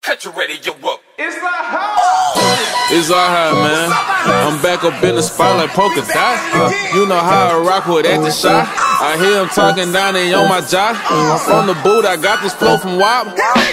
cut your radio up. It's Aha. It's Aha, man. I'm back up in the spot like polka dot. You know how I rock with at the shot. I hear him talking down there on my job. I'm from the boot, I got this flow from WAP.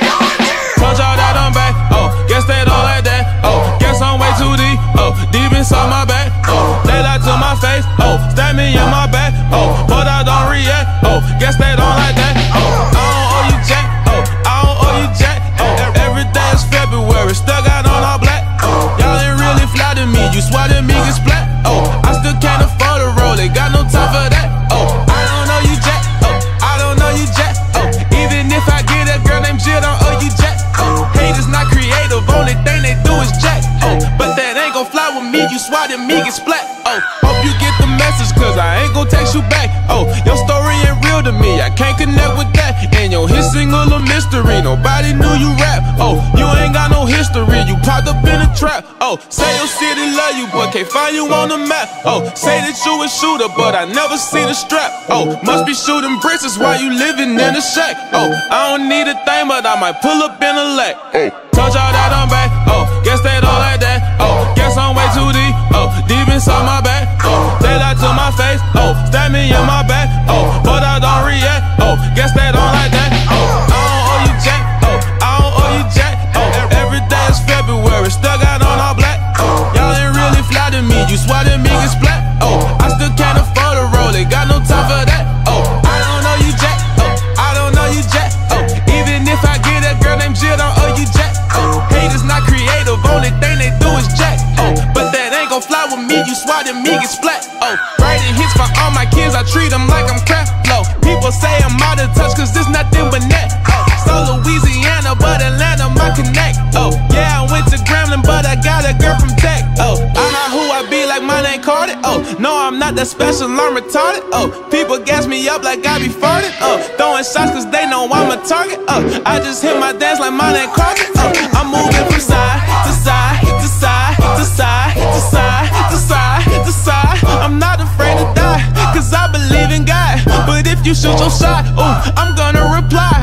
Told y'all that I'm back, oh, guess they don't like that, oh, guess I'm way too deep, oh, deep inside my back, oh, they lie to my face, oh, stab me in my back, oh, but I don't react, oh, guess they don't like that, oh, I don't owe you jack, oh, I don't owe you jack, oh, every day is February, still got on all black, oh, y'all ain't really fly to me, you swatted me, get splat, oh, I still can't afford a roll, they got no time for that, oh, I don't know you jack, oh, I don't know you jack, oh, even if I get a girl named Jill, don't owe you jack. Haters not creative, only thing they do is jack. Oh, but that ain't gon' fly with me, you swatted me, get splat. Oh, hope you get the message, cause I ain't gon' text you back. Oh, your story ain't real to me, I can't connect with that. And your hit single a mystery, nobody knew you rap. Oh, you ain't got no history, you popped up in a trap. Oh, say your city love you, but can't find you on the map. Oh, say that you a shooter, but I never seen a strap. Oh, must be shooting bricks, that's why you living in a shack. Oh, I don't need a thing, but I might pull up in a lack. Oh, told y'all that I'm back, oh, guess they don't like that, oh, guess I'm way too deep, oh, deep inside my back, oh, they lie to my face, oh, stab me in my back, oh, but I don't react, oh, guess they don't like that, oh, I don't owe you jack, oh, I don't owe you jack, oh, every day is February, still got on all black, oh, y'all ain't really fly to me, you swatted me, get splat, oh, I still can't afford a roll, they got no time for that, oh, I don't know you jack, oh, I don't know you jack, oh, even if I get a girl named Jill, don't owe you jack. Oh, haters not creative, only thing they do is jack. Oh, but that ain't gon' fly with me, you swatted me, get splat. Oh, writing hits for all my kids, I treat them like I'm crap low. People say I'm out of touch, cause there's nothing but net. Oh, so Louisiana, but Atlanta, my connect. Oh, yeah, I went to Grambling, but I got a girl from Tech. Oh, I'm not who I be, like my name Carter. Oh, no, I'm not that special, I'm retarded. Oh, people gas me up like I be farted. Oh, throwing shots cause they know I'm a target. Oh, I just hit my dance like my name Carter. Oh, I'm moving from side to side, to side, to side, to side, to side, to side. I'm not afraid to die, cause I believe in God. But if you shoot your shot, oh, I'm gonna reply.